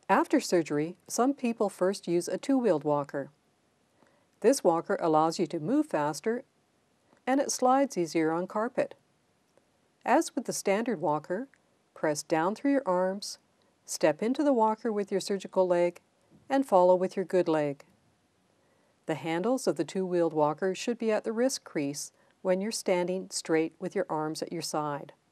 After surgery, some people first use a two-wheeled walker. This walker allows you to move faster and it slides easier on carpet. As with the standard walker, press down through your arms, step into the walker with your surgical leg, and follow with your good leg. The handles of the two-wheeled walker should be at the wrist crease when you're standing straight with your arms at your side.